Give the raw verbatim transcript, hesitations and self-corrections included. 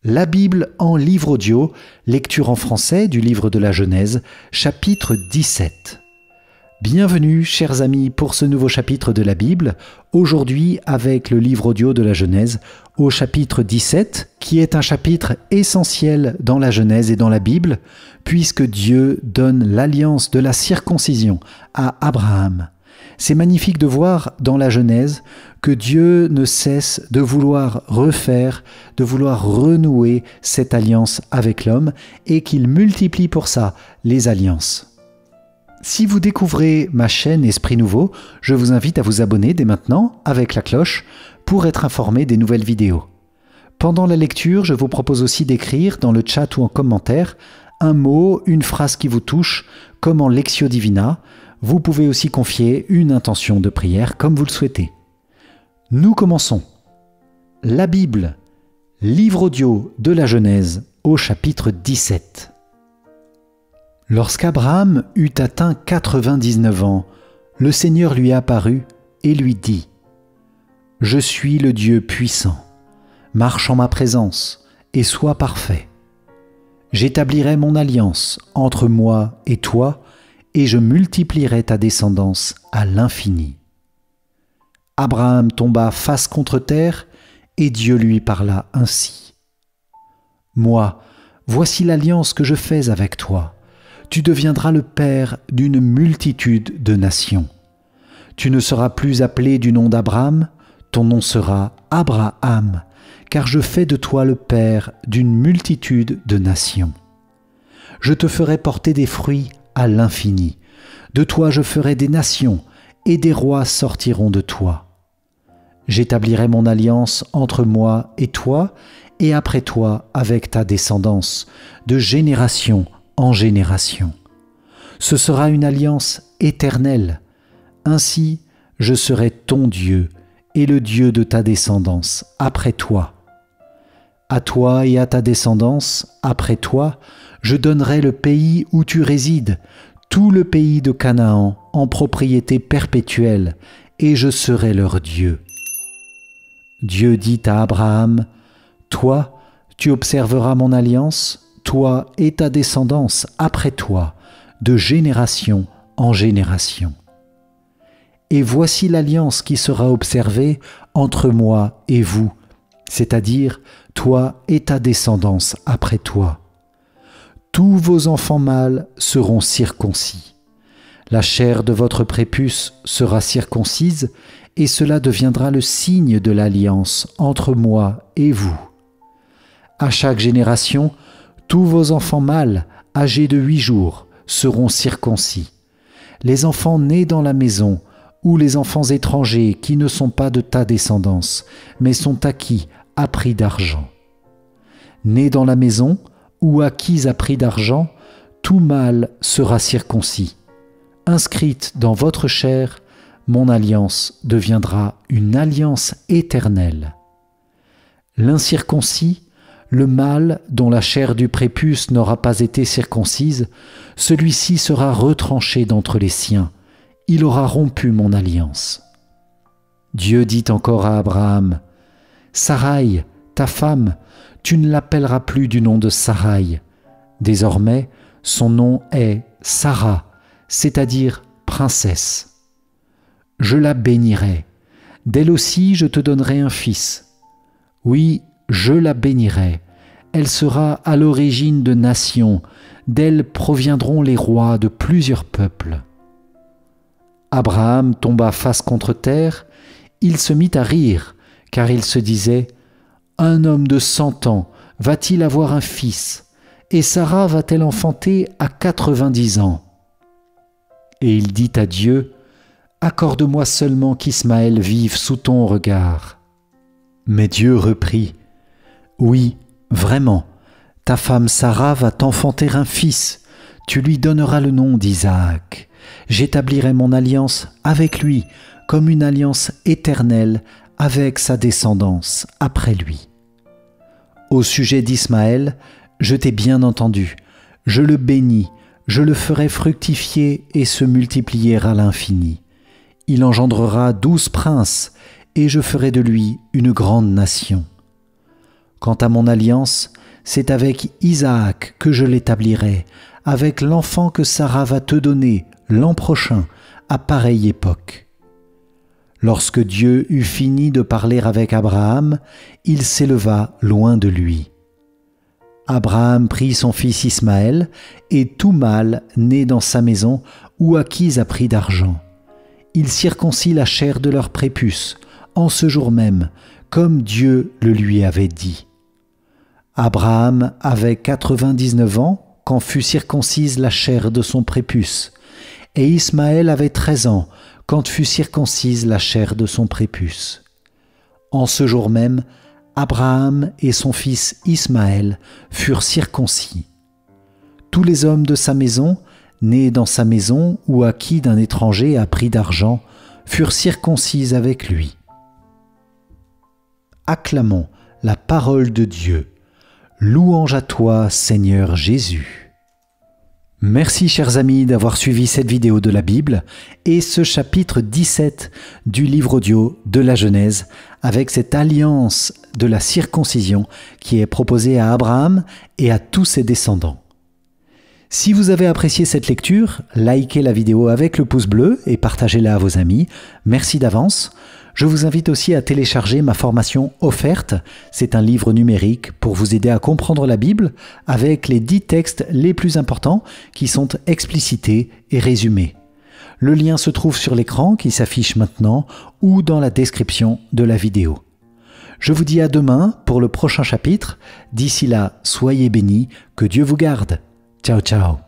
La Bible en livre audio, lecture en français du livre de la Genèse, chapitre dix-sept. Bienvenue, chers amis, pour ce nouveau chapitre de la Bible, aujourd'hui avec le livre audio de la Genèse au chapitre dix-sept, qui est un chapitre essentiel dans la Genèse et dans la Bible, puisque Dieu donne l'alliance de la circoncision à Abraham. C'est magnifique de voir dans la Genèse que Dieu ne cesse de vouloir refaire, de vouloir renouer cette alliance avec l'homme et qu'il multiplie pour ça les alliances. Si vous découvrez ma chaîne Esprit Nouveau, je vous invite à vous abonner dès maintenant avec la cloche pour être informé des nouvelles vidéos. Pendant la lecture, je vous propose aussi d'écrire dans le chat ou en commentaire un mot, une phrase qui vous touche, comme en Lectio Divina. Vous pouvez aussi confier une intention de prière comme vous le souhaitez. Nous commençons. La Bible, livre audio de la Genèse au chapitre dix-sept. Lorsqu'Abraham eut atteint quatre-vingt-dix-neuf ans, le Seigneur lui apparut et lui dit : « Je suis le Dieu puissant, marche en ma présence et sois parfait. J'établirai mon alliance entre moi et toi, et je multiplierai ta descendance à l'infini. » Abraham tomba face contre terre, et Dieu lui parla ainsi : « Moi, voici l'alliance que je fais avec toi. Tu deviendras le père d'une multitude de nations. Tu ne seras plus appelé du nom d'Abraham, ton nom sera Abraham, car je fais de toi le père d'une multitude de nations. Je te ferai porter des fruits à l'infini. De toi je ferai des nations, et des rois sortiront de toi. J'établirai mon alliance entre moi et toi, et après toi avec ta descendance, de génération en génération. Ce sera une alliance éternelle. Ainsi, je serai ton Dieu, et le Dieu de ta descendance après toi. À toi et à ta descendance après toi, je donnerai le pays où tu résides, tout le pays de Canaan en propriété perpétuelle, et je serai leur Dieu. » Dieu dit à Abraham : « Toi, tu observeras mon alliance, toi et ta descendance après toi, de génération en génération. Et voici l'alliance qui sera observée entre moi et vous, c'est-à-dire toi et ta descendance après toi. Tous vos enfants mâles seront circoncis. La chair de votre prépuce sera circoncise, et cela deviendra le signe de l'alliance entre moi et vous. À chaque génération, tous vos enfants mâles, âgés de huit jours, seront circoncis. Les enfants nés dans la maison, ou les enfants étrangers qui ne sont pas de ta descendance, mais sont acquis à prix d'argent. Nés dans la maison, ou acquis à prix d'argent, tout mâle sera circoncis. Inscrite dans votre chair, mon alliance deviendra une alliance éternelle. L'incirconcis, le mâle dont la chair du prépuce n'aura pas été circoncise, celui-ci sera retranché d'entre les siens. Il aura rompu mon alliance. » Dieu dit encore à Abraham : « Saraï, ta femme, tu ne l'appelleras plus du nom de Saraï. Désormais, son nom est Sarah, c'est-à-dire princesse. Je la bénirai. D'elle aussi je te donnerai un fils. Oui, je la bénirai. Elle sera à l'origine de nations. D'elle proviendront les rois de plusieurs peuples. » Abraham tomba face contre terre. Il se mit à rire, car il se disait : « Un homme de cent ans va-t-il avoir un fils, et Sarah va-t-elle enfanter à quatre-vingt-dix ans ? » Et il dit à Dieu : « Accorde-moi seulement qu'Ismaël vive sous ton regard. » Mais Dieu reprit : « Oui, vraiment, ta femme Sarah va t'enfanter un fils, tu lui donneras le nom d'Isaac. J'établirai mon alliance avec lui comme une alliance éternelle avec sa descendance après lui. Au sujet d'Ismaël, je t'ai bien entendu, je le bénis, je le ferai fructifier et se multiplier à l'infini. Il engendrera douze princes, et je ferai de lui une grande nation. Quant à mon alliance, c'est avec Isaac que je l'établirai, avec l'enfant que Sarah va te donner l'an prochain, à pareille époque. » Lorsque Dieu eut fini de parler avec Abraham, il s'éleva loin de lui. Abraham prit son fils Ismaël et tout mâle né dans sa maison ou acquis à prix d'argent. Il circoncit la chair de leur prépuce, en ce jour même, comme Dieu le lui avait dit. Abraham avait quatre-vingt-dix-neuf ans quand fut circoncise la chair de son prépuce, et Ismaël avait treize ans quand fut circoncise la chair de son prépuce. En ce jour même, Abraham et son fils Ismaël furent circoncis. Tous les hommes de sa maison, nés dans sa maison ou acquis d'un étranger à prix d'argent, furent circoncis avec lui. Acclamons la parole de Dieu. Louange à toi, Seigneur Jésus. Merci chers amis d'avoir suivi cette vidéo de la Bible et ce chapitre dix-sept du livre audio de la Genèse avec cette alliance de la circoncision qui est proposée à Abraham et à tous ses descendants. Si vous avez apprécié cette lecture, likez la vidéo avec le pouce bleu et partagez-la à vos amis. Merci d'avance. Je vous invite aussi à télécharger ma formation offerte. C'est un livre numérique pour vous aider à comprendre la Bible avec les dix textes les plus importants qui sont explicités et résumés. Le lien se trouve sur l'écran qui s'affiche maintenant ou dans la description de la vidéo. Je vous dis à demain pour le prochain chapitre. D'ici là, soyez bénis, que Dieu vous garde. Ciao, ciao.